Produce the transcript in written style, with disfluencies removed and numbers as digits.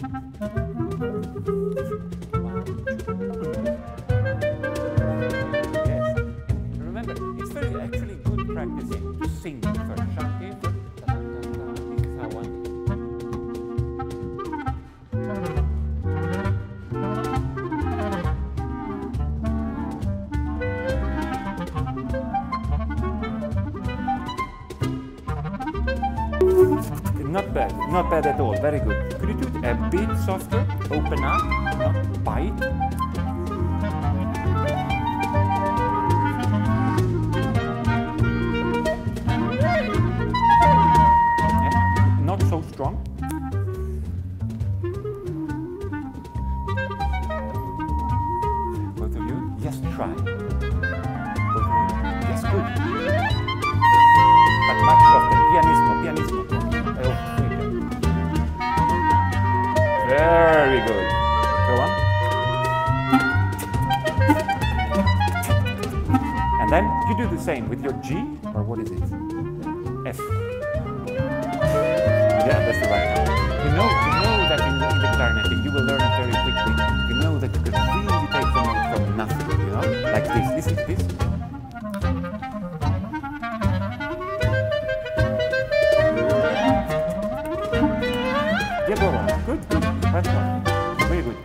Yes. Remember, it's very actually good practicing to sing first. Shanti, this is how one. Not bad at all, very good. Could you do it a bit softer? Open up, not bite. Yeah, not so strong. Both of you, yes, try. Both of you, yes, good. But much softer, pianissimo. Very good. Go on. And then you do the same with your G, or what is it? F. Yeah, that's the right one. You know that in the clarinet, you will learn it very quickly. You know that you can really take the note from nothing, you know? Like this. Listen to this. Yeah, go on. Good. That's one. Very good.